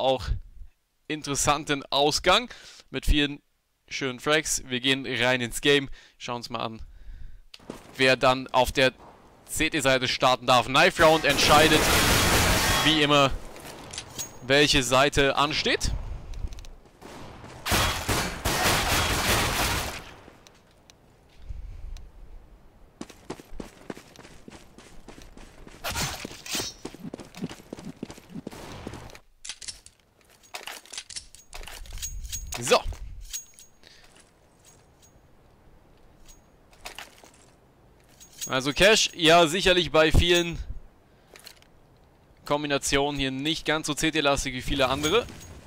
auch interessanten Ausgang mit vielen schönen Frags. Wir gehen rein ins Game, schauen uns mal an, wer dann auf der CT-Seite starten darf. Knife Round entscheidet, wie immer, welche Seite ansteht. So. Also Cash, ja sicherlich bei vielen Kombinationen hier nicht ganz so CT-lastig wie viele andere.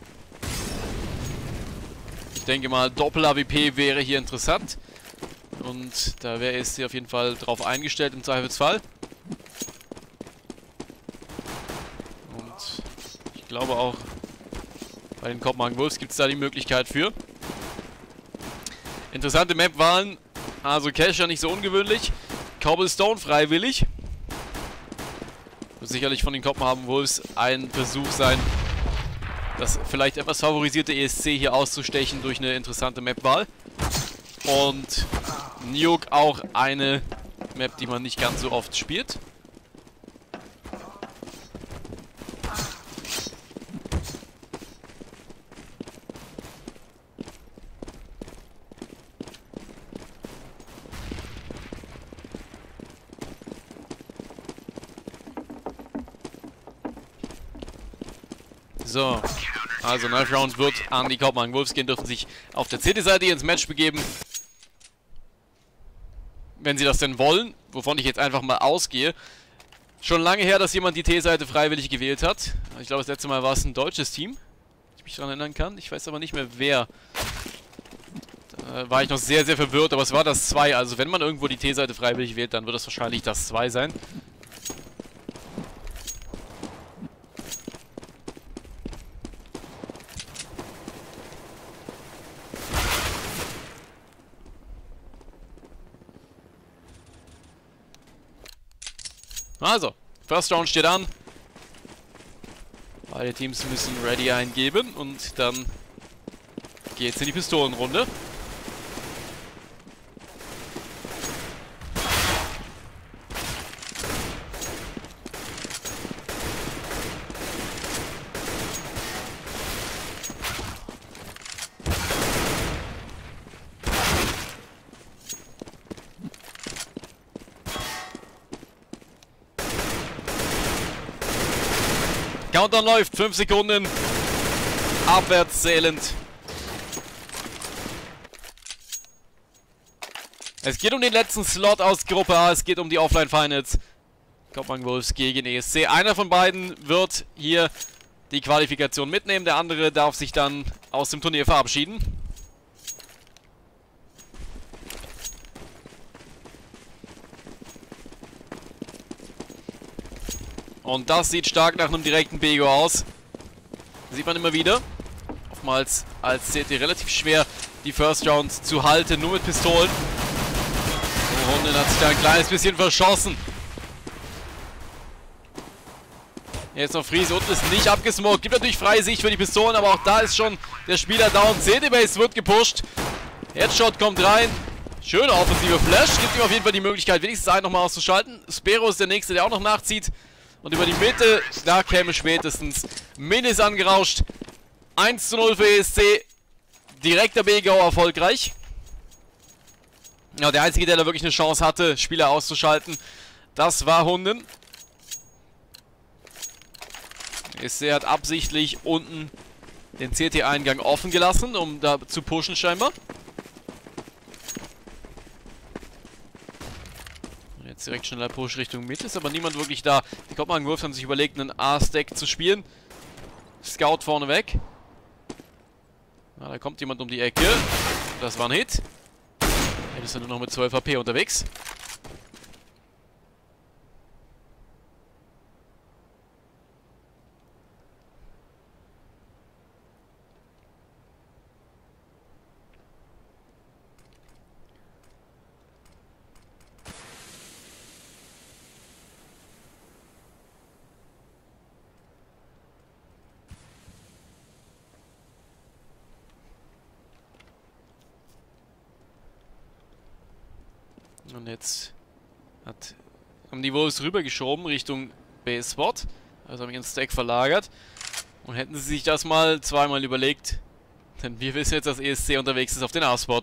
Ich denke mal, Doppel-AWP wäre hier interessant. Und da wäre es hier auf jeden Fall drauf eingestellt im Zweifelsfall. Und ich glaube auch, bei den Kopenhagen Wolves gibt es da die Möglichkeit für. Interessante Map-Wahlen. Also Cash ja nicht so ungewöhnlich. Cobblestone freiwillig. Wird sicherlich von den Kopenhagen Wolves ein Versuch sein, das vielleicht etwas favorisierte ESC hier auszustechen durch eine interessante Map-Wahl. Und Nuke auch eine Map, die man nicht ganz so oft spielt. So, also Knife Round wird an die Kopenhagen Wolves gehen, dürfen sich auf der CT-Seite ins Match begeben. Wenn sie das denn wollen, wovon ich jetzt einfach mal ausgehe. Schon lange her, dass jemand die T-Seite freiwillig gewählt hat. Ich glaube, das letzte Mal war es ein deutsches Team, wenn ich mich daran erinnern kann. Ich weiß aber nicht mehr wer. Da war ich noch sehr, sehr verwirrt, aber es war das 2. Also wenn man irgendwo die T-Seite freiwillig wählt, dann wird das wahrscheinlich das 2 sein. Also, First Round steht an. Beide Teams müssen Ready eingeben und dann geht's in die Pistolenrunde. Countdown läuft, 5 Sekunden, abwärts zählend. Es geht um den letzten Slot aus Gruppe A, es geht um die Offline Finals. Kopenhagen Wolves gegen ESC. Einer von beiden wird hier die Qualifikation mitnehmen, der andere darf sich dann aus dem Turnier verabschieden. Und das sieht stark nach einem direkten BGO aus. Sieht man immer wieder. Oftmals als CT relativ schwer, die First Round zu halten, nur mit Pistolen. Hunden hat sich da ein kleines bisschen verschossen. Jetzt noch Friese, unten ist nicht abgesmoked. Gibt natürlich freie Sicht für die Pistolen, aber auch da ist schon der Spieler down. CT-Base wird gepusht. Headshot kommt rein. Schöne offensive Flash. Gibt ihm auf jeden Fall die Möglichkeit, wenigstens einen nochmal auszuschalten. Spero ist der Nächste, der auch noch nachzieht. Und über die Mitte, da käme spätestens Minis angerauscht. 1:0 für ESC. Direkter BGO erfolgreich. Ja, der Einzige, der da wirklich eine Chance hatte, Spieler auszuschalten, das war Hunden. ESC hat absichtlich unten den CT-Eingang offen gelassen, um da zu pushen scheinbar. Jetzt direkt schneller Push Richtung Mitte, ist aber niemand wirklich da. Die Kopenhagen Wolves haben sich überlegt, einen A-Stack zu spielen. Scout vorne weg. Na, da kommt jemand um die Ecke. Das war ein Hit. Er ist ja nur noch mit 12 HP unterwegs. Und jetzt haben die Wolves rübergeschoben Richtung B-Spot. Also haben ihren Stack verlagert. Und hätten sie sich das mal zweimal überlegt. Denn wir wissen jetzt, dass ESC unterwegs ist auf den A-Spot.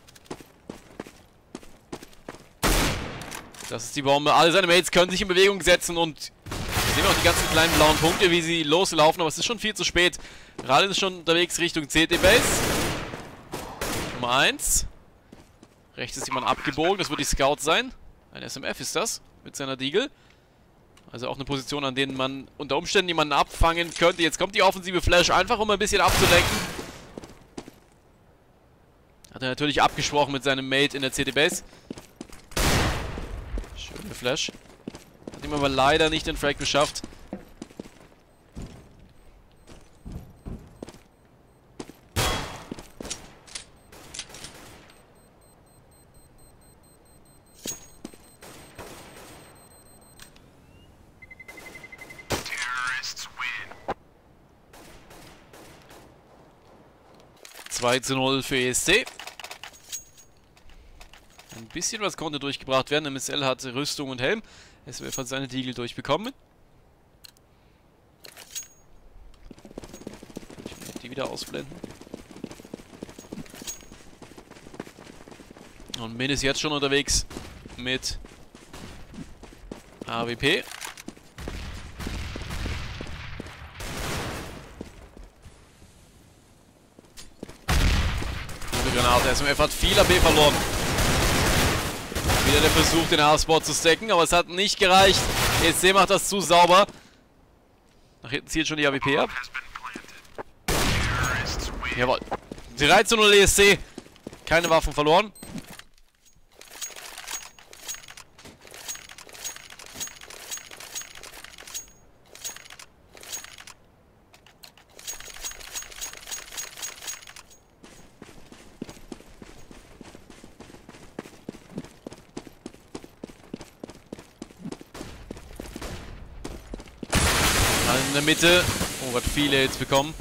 Das ist die Bombe. Alle seine Mates können sich in Bewegung setzen und wir sehen auch die ganzen kleinen blauen Punkte, wie sie loslaufen, aber es ist schon viel zu spät. Rallen ist schon unterwegs Richtung CT-Base. Nummer 1. Rechts ist jemand abgebogen, das wird die Scout sein. Ein SMF ist das, mit seiner Deagle. Also auch eine Position, an denen man unter Umständen jemanden abfangen könnte. Jetzt kommt die offensive Flash, einfach um ein bisschen abzulenken. Hat er natürlich abgesprochen mit seinem Mate in der CT-Base. Schöne Flash. Hat ihm aber leider nicht den Frag geschafft. Zwei zu 0 für ESC. Ein bisschen was konnte durchgebracht werden. MSL hat Rüstung und Helm. SWF hat seine Deagle durchbekommen. Ich will die wieder ausblenden. Und Min ist jetzt schon unterwegs mit AWP. Granate. SMF hat viel AP verloren. Wieder der Versuch, den A-Spot zu stacken, aber es hat nicht gereicht. ESC macht das zu sauber. Nach hinten zielt schon die AWP ab. Jawohl. 3 zu 0 ESC. Keine Waffen verloren. In der Mitte. Oh, hat viele Hits bekommen.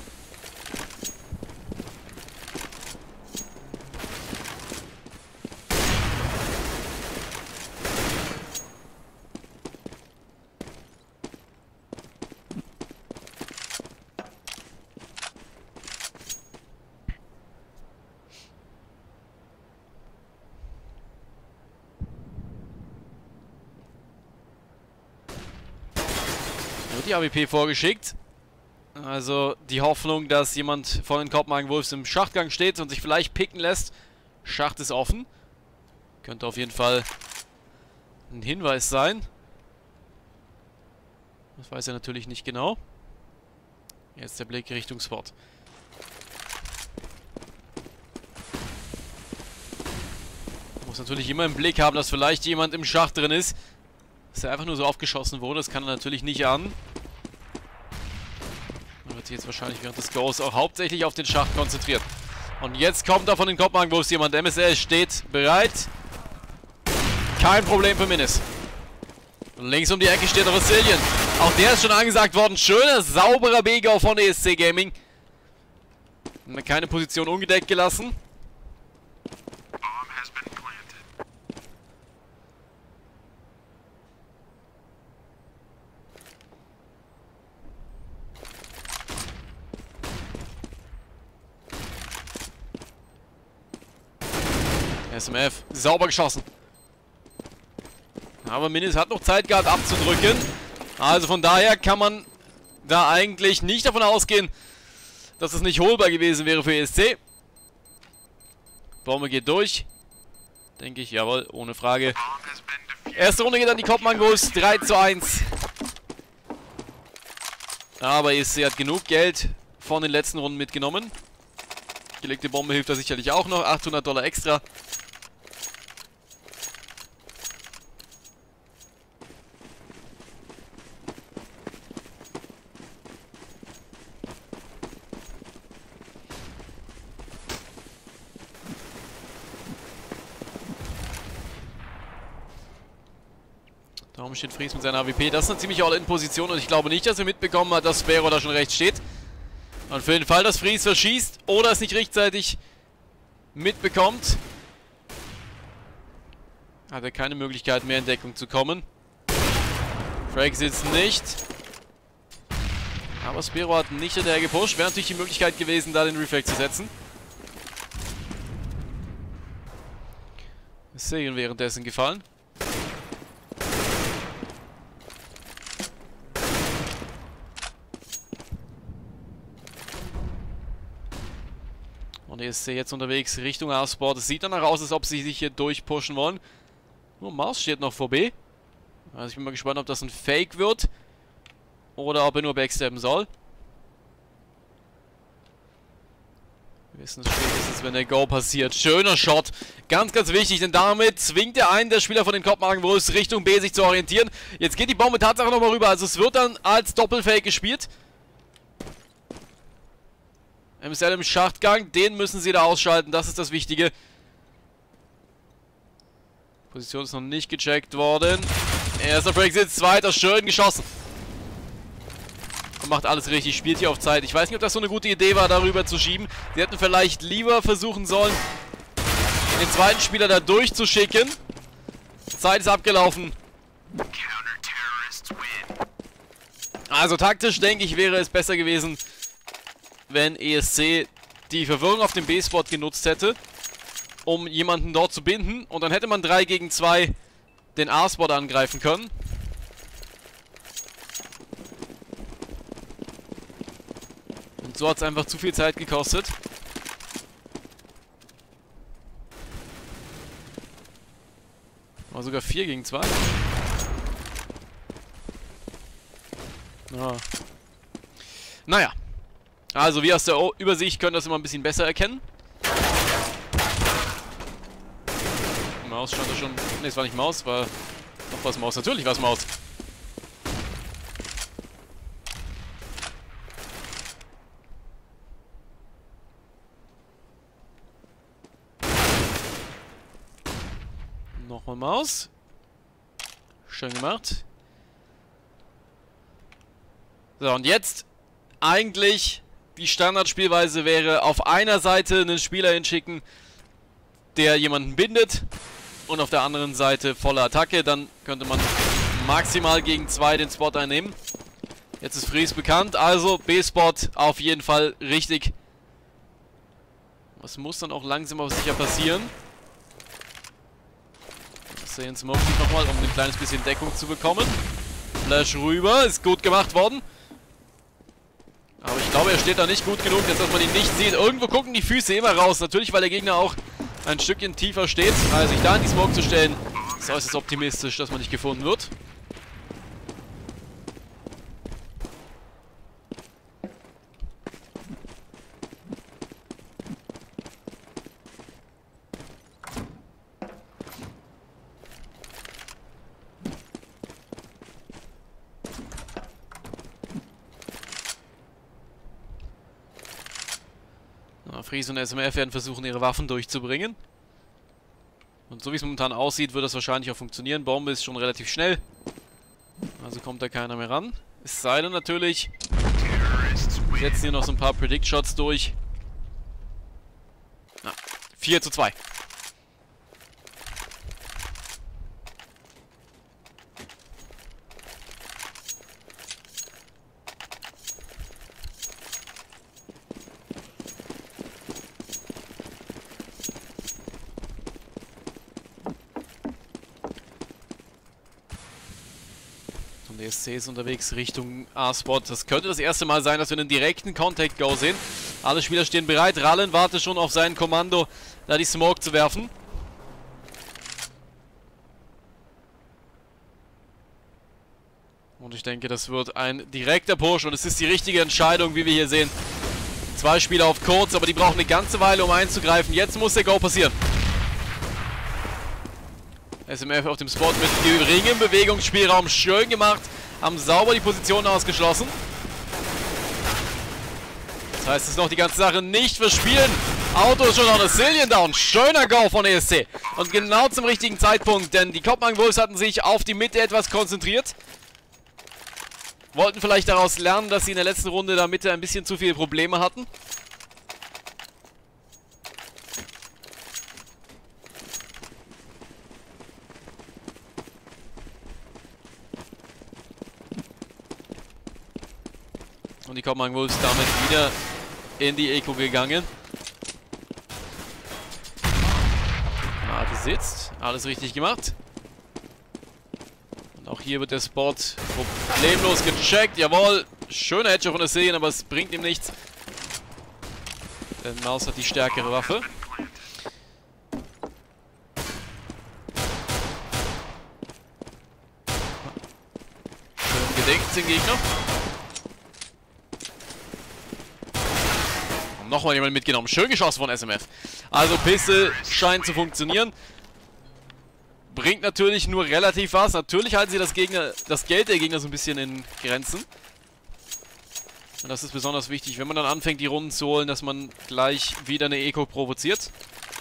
Die AWP vorgeschickt. Also die Hoffnung, dass jemand von den Kopenhagen Wolves im Schachtgang steht und sich vielleicht picken lässt. Schacht ist offen. Könnte auf jeden Fall ein Hinweis sein. Das weiß er natürlich nicht genau. Jetzt der Blick Richtung Spot. Muss natürlich immer im Blick haben, dass vielleicht jemand im Schacht drin ist. Dass er einfach nur so aufgeschossen wurde, das kann er natürlich nicht an. Man wird sich jetzt wahrscheinlich während des Goes auch hauptsächlich auf den Schacht konzentriert. Und jetzt kommt da von den Kopenhagen Wolves jemand. MSL steht bereit. Kein Problem für Minis. Und links um die Ecke steht Resilient. Auch der ist schon angesagt worden. Schöner, sauberer B-Go von ESC Gaming. Keine Position ungedeckt gelassen. SMF, sauber geschossen. Aber Minis hat noch Zeit gehabt abzudrücken. Also von daher kann man da eigentlich nicht davon ausgehen, dass es nicht holbar gewesen wäre für ESC. Bombe geht durch. Denke ich, jawohl, ohne Frage. Erste Runde geht an die Kopenhagen Wolves, 3 zu 1. Aber ESC hat genug Geld von den letzten Runden mitgenommen. Gelegte Bombe hilft da sicherlich auch noch, $800 extra. Darum steht Fries mit seiner AWP. Das ist eine ziemlich All-In-Position und ich glaube nicht, dass er mitbekommen hat, dass Sparrow da schon rechts steht. Und für den Fall, dass Fries verschießt oder es nicht rechtzeitig mitbekommt, Hat er keine Möglichkeit mehr in Deckung zu kommen. Frag sitzt nicht. Aber Spero hat nicht hinterher gepusht. Wäre natürlich die Möglichkeit gewesen, da den Reflect zu setzen. Segen währenddessen gefallen. Und ESC jetzt unterwegs Richtung A-Sport. Es sieht danach aus, als ob sie sich hier durchpushen wollen. Nur Mars steht noch vor B. Also ich bin mal gespannt, ob das ein Fake wird. Oder ob er nur backsteppen soll. Wir wissen es spätestens, wenn der Go passiert. Schöner Shot. Ganz, ganz wichtig, denn damit zwingt er einen der Spieler von den Kopenhagen Wolves Richtung B sich zu orientieren. Jetzt geht die Bombe Tatsache nochmal rüber. Also es wird dann als Doppelfake gespielt. MSL im Schachtgang, den müssen sie da ausschalten, das ist das Wichtige. Position ist noch nicht gecheckt worden. Erster Break sitzt, zweiter, schön geschossen. Und macht alles richtig, spielt hier auf Zeit. Ich weiß nicht, ob das so eine gute Idee war, darüber zu schieben. Sie hätten vielleicht lieber versuchen sollen, den zweiten Spieler da durchzuschicken. Zeit ist abgelaufen. Also taktisch, denke ich, wäre es besser gewesen, wenn ESC die Verwirrung auf dem B-Spot genutzt hätte, um jemanden dort zu binden. Und dann hätte man 3 gegen 2 den A-Spot angreifen können. Und so hat es einfach zu viel Zeit gekostet. War sogar 4 gegen 2. Ja. Naja. Also, wie aus der Übersicht können das immer ein bisschen besser erkennen. Maus stand da schon. Ne, es war nicht Maus, war. Doch was Maus. Natürlich war es Maus. Nochmal Maus. Schön gemacht. So, und jetzt eigentlich. Die Standardspielweise wäre, auf einer Seite einen Spieler hinschicken, der jemanden bindet, und auf der anderen Seite volle Attacke. Dann könnte man maximal gegen 2 den Spot einnehmen. Jetzt ist Fries bekannt, also B-Spot auf jeden Fall richtig. Das muss dann auch langsam aber sicher passieren. Sehen Smoke sich nochmal, um ein kleines bisschen Deckung zu bekommen. Flash rüber, ist gut gemacht worden. Aber ich glaube, er steht da nicht gut genug, dass man ihn nicht sieht. Irgendwo gucken die Füße immer raus. Natürlich, weil der Gegner auch ein Stückchen tiefer steht. Also sich da in die Smoke zu stellen, ist äußerst optimistisch, dass man nicht gefunden wird. Fries und SMF werden versuchen, ihre Waffen durchzubringen. Und so wie es momentan aussieht, wird das wahrscheinlich auch funktionieren. Bombe ist schon relativ schnell. Also kommt da keiner mehr ran. Es sei denn natürlich, wir setzen hier noch so ein paar Predict-Shots durch. 4:2. Und ESC ist unterwegs Richtung A-Spot. Das könnte das erste Mal sein, dass wir einen direkten Contact-Go sehen. Alle Spieler stehen bereit. Rallen wartet schon auf sein Kommando, da die Smoke zu werfen. Und ich denke, das wird ein direkter Push. Und es ist die richtige Entscheidung, wie wir hier sehen. 2 Spieler auf kurz, aber die brauchen eine ganze Weile, um einzugreifen. Jetzt muss der Go passieren. SMF auf dem Spot mit geringem Bewegungsspielraum. Schön gemacht. Haben sauber die Position ausgeschlossen. Das heißt, es ist noch die ganze Sache nicht verspielen. Auto ist schon noch eine Zillion down. Schöner Go von ESC. Und genau zum richtigen Zeitpunkt, denn die Kopenhagen Wolves hatten sich auf die Mitte etwas konzentriert. Wollten vielleicht daraus lernen, dass sie in der letzten Runde da Mitte ein bisschen zu viele Probleme hatten. die Kopenhagen Wolves damit wieder in die Eco gegangen. Mate sitzt. Alles richtig gemacht. Und auch hier wird der Spot problemlos gecheckt. Jawohl. Schöner Hedge von der Szene, aber es bringt ihm nichts. Denn Maus hat die stärkere Waffe. Schön gedeckt den Gegner. Und nochmal jemand mitgenommen. Schön geschossen von SMF. Also Pistol scheint zu funktionieren. Bringt natürlich nur relativ was. Natürlich halten sie das Geld der Gegner so ein bisschen in Grenzen. Und das ist besonders wichtig, wenn man dann anfängt, die Runden zu holen, dass man gleich wieder eine Eco provoziert.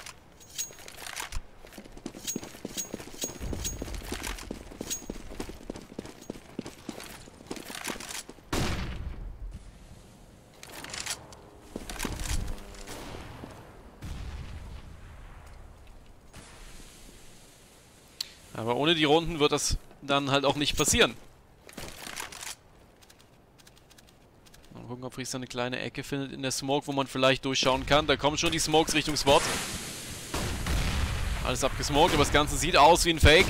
Aber ohne die Runden wird das dann halt auch nicht passieren. Mal gucken, ob Fries eine kleine Ecke findet in der Smoke, wo man vielleicht durchschauen kann. Da kommen schon die Smokes Richtung Spot. Alles abgesmoked, aber das Ganze sieht aus wie ein Fake.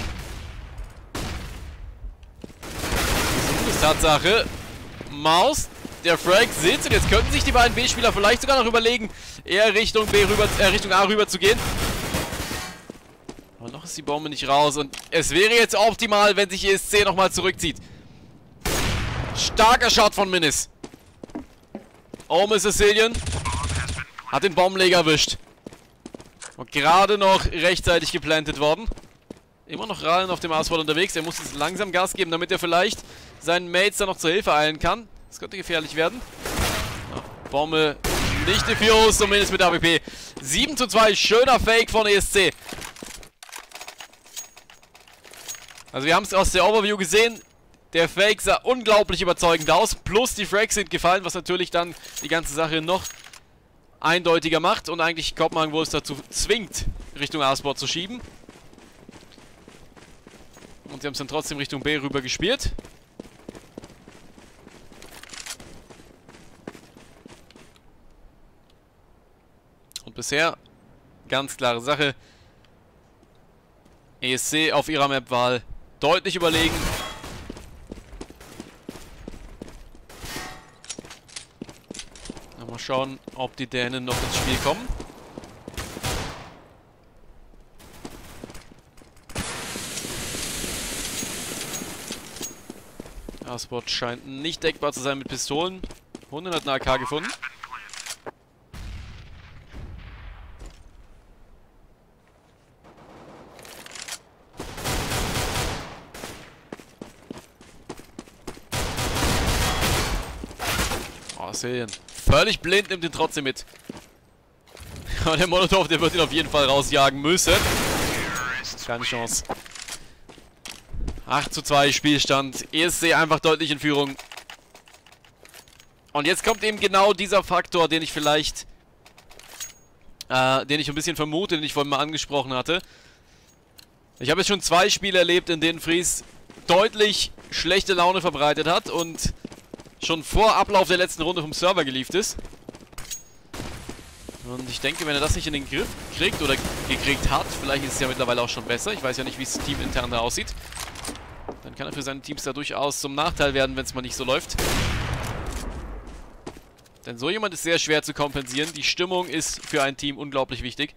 Das ist Tatsache. Maus, der Frag sitzt und jetzt könnten sich die beiden B-Spieler vielleicht sogar noch überlegen, eher Richtung Richtung A rüber zu gehen. Aber noch ist die Bombe nicht raus und es wäre jetzt optimal, wenn sich ESC nochmal zurückzieht. Starker Shot von Minis. Ome Sicilian hat den Bombenleger erwischt. Und gerade noch rechtzeitig geplantet worden. Immer noch Rallen auf dem Asphalt unterwegs. Er muss jetzt langsam Gas geben, damit er vielleicht seinen Mates da noch zur Hilfe eilen kann. Das könnte gefährlich werden. Ja, Bombe nicht diffused, zumindest mit AWP. 7:2, schöner Fake von ESC. Also wir haben es aus der Overview gesehen. Der Fake sah unglaublich überzeugend aus. Plus die Frags sind gefallen, was natürlich dann die ganze Sache noch eindeutiger macht. Und eigentlich Kopenhagen Wolves dazu zwingt, Richtung A-Spot zu schieben. Und sie haben es dann trotzdem Richtung B rüber gespielt. Und bisher, ganz klare Sache, ESC auf ihrer Map-Wahl deutlich überlegen. Mal schauen, ob die Dänen noch ins Spiel kommen. A-Spot scheint nicht deckbar zu sein mit Pistolen. 100 hat eine AK gefunden. Oh, Sicilian. Völlig blind, nimmt ihn trotzdem mit. Aber der Molotov, der wird ihn auf jeden Fall rausjagen müssen. Keine Chance. 8:2 Spielstand. ESC einfach deutlich in Führung. Und jetzt kommt eben genau dieser Faktor, den ich vielleicht, den ich ein bisschen vermute, den ich vorhin mal angesprochen hatte. Ich habe jetzt schon 2 Spiele erlebt, in denen Fries deutlich schlechte Laune verbreitet hat und schon vor Ablauf der letzten Runde vom Server gelieft ist. Und ich denke, wenn er das nicht in den Griff kriegt oder gekriegt hat, vielleicht ist es ja mittlerweile auch schon besser. Ich weiß ja nicht, wie es teamintern da aussieht. Dann kann er für seine Teams da durchaus zum Nachteil werden, wenn es mal nicht so läuft. Denn so jemand ist sehr schwer zu kompensieren. Die Stimmung ist für ein Team unglaublich wichtig.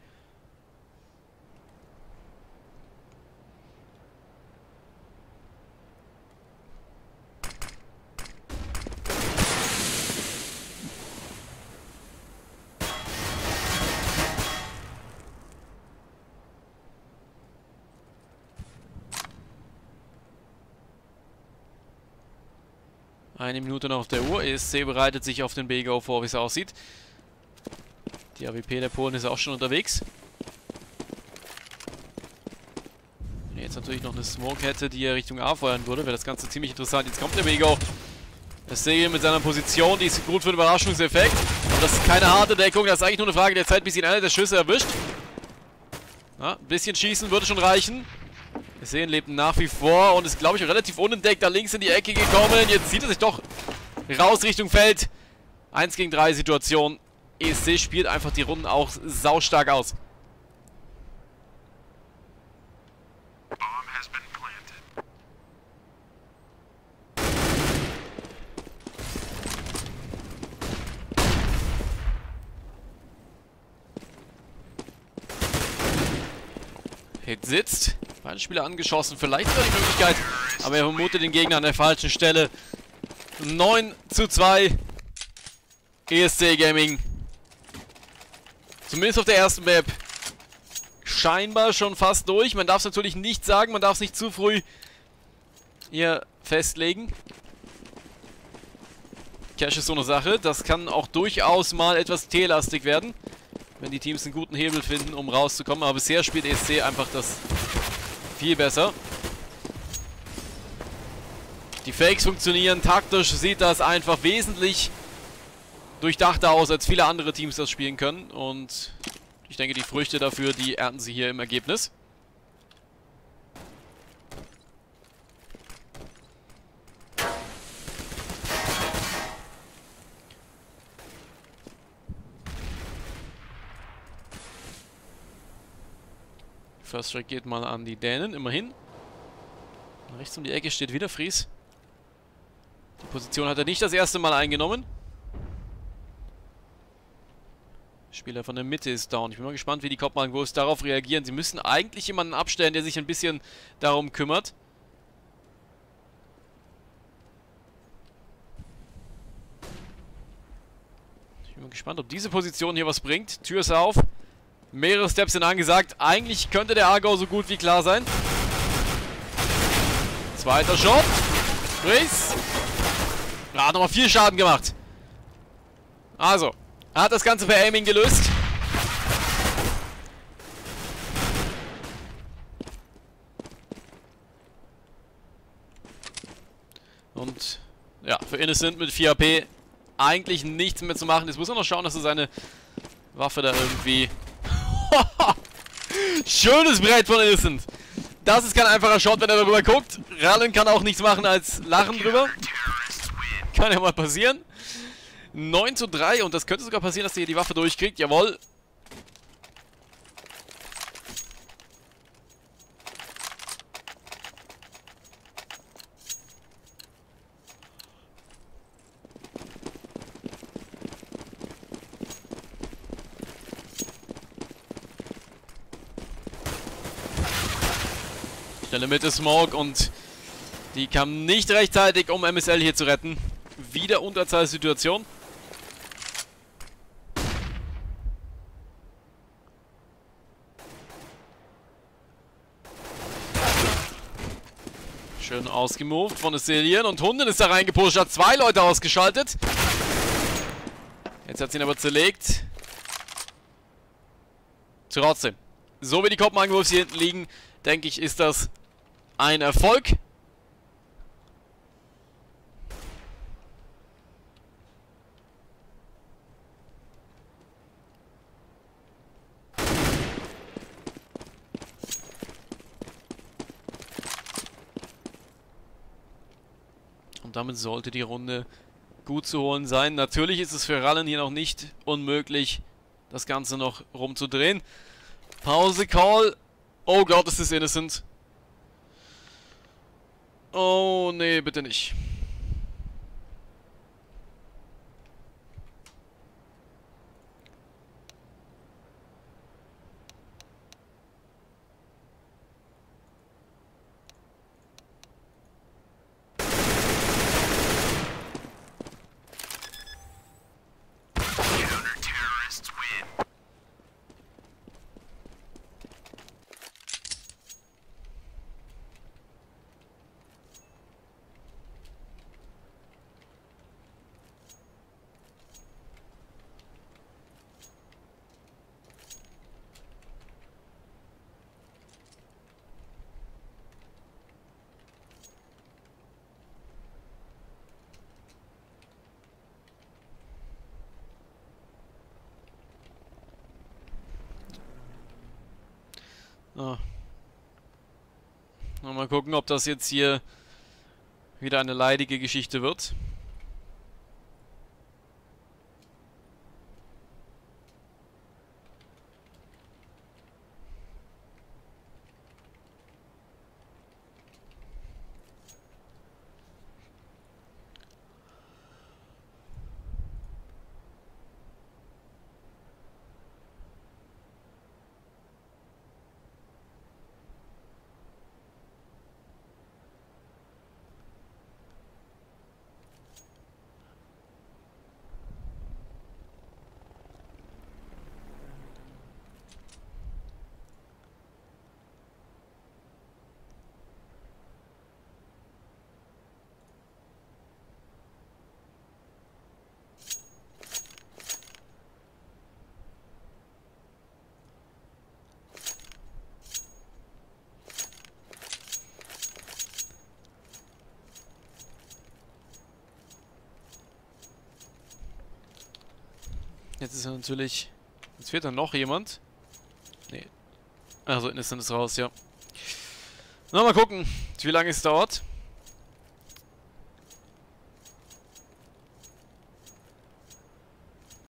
Eine Minute noch auf der Uhr. ESC bereitet sich auf den B-Go vor, wie es aussieht. Die AWP der Polen ist auch schon unterwegs. Wenn er jetzt natürlich noch eine Smoke hätte, die er Richtung A feuern würde, wäre das Ganze ziemlich interessant. Jetzt kommt der B-Go. ESC mit seiner Position, die ist gut für den Überraschungseffekt. Und das ist keine harte Deckung, das ist eigentlich nur eine Frage der Zeit, bis ihn einer der Schüsse erwischt. Ja, ein bisschen schießen würde schon reichen. Wir sehen, lebt nach wie vor und ist, glaube ich, relativ unentdeckt da links in die Ecke gekommen. Jetzt zieht er sich doch raus Richtung Feld. 1 gegen 3 Situation. ESC spielt einfach die Runden auch saustark aus. Hit sitzt. Beide Spieler angeschossen. Vielleicht sogar die Möglichkeit. Aber er vermutet den Gegner an der falschen Stelle. 9:2. ESC Gaming. Zumindest auf der ersten Map. Scheinbar schon fast durch. Man darf es natürlich nicht sagen. Man darf es nicht zu früh hier festlegen. Cash ist so eine Sache. Das kann auch durchaus mal etwas T-lastig werden, wenn die Teams einen guten Hebel finden, um rauszukommen. Aber bisher spielt ESC einfach das viel besser. Die Fakes funktionieren. Taktisch sieht das einfach wesentlich durchdachter aus, als viele andere Teams das spielen können. Und ich denke, die Früchte dafür, die ernten sie hier im Ergebnis. First Strike geht mal an die Dänen, immerhin. Rechts um die Ecke steht wieder Fries. Die Position hat er nicht das erste Mal eingenommen. Spieler von der Mitte ist down. Ich bin mal gespannt, wie die Kopfmann-Ghosts darauf reagieren. Sie müssen eigentlich jemanden abstellen, der sich ein bisschen darum kümmert. Ich bin mal gespannt, ob diese Position hier was bringt. Tür ist auf. Mehrere Steps sind angesagt. Eigentlich könnte der Argau so gut wie klar sein. Zweiter Shot. Fries. Ja, hat nochmal 4 Schaden gemacht. Also, er hat das Ganze per Aiming gelöst. Und ja, für Innocent mit 4 AP eigentlich nichts mehr zu machen. Jetzt muss er noch schauen, dass er seine Waffe da irgendwie... Schönes Brett von Innocent. Das ist kein einfacher Shot, wenn er darüber guckt. Rallen kann auch nichts machen als lachen drüber. Kann ja mal passieren. 9:3 und das könnte sogar passieren, dass er hier die Waffe durchkriegt. Jawohl. Schnelle Mitte Smoke und die kam nicht rechtzeitig, um MSL hier zu retten. Wieder Unterzahlsituation. Schön ausgemoved von Assyrian und Hunden ist da reingepusht, hat 2 Leute ausgeschaltet. Jetzt hat sie ihn aber zerlegt. Trotzdem, so wie die Kopfmann-Wolves hier hinten liegen, denke ich, ist das ein Erfolg. Und damit sollte die Runde gut zu holen sein. Natürlich ist es für Rallen hier noch nicht unmöglich, das Ganze noch rumzudrehen. Pause Call. Oh Gott, ist das Innocent. Oh nee, bitte nicht. Ah. Mal gucken, ob das jetzt hier wieder eine leidige Geschichte wird. Jetzt ist er natürlich... Jetzt fehlt dann noch jemand. Nee. Also Innocent ist raus, ja. Na, mal gucken, wie lange es dauert.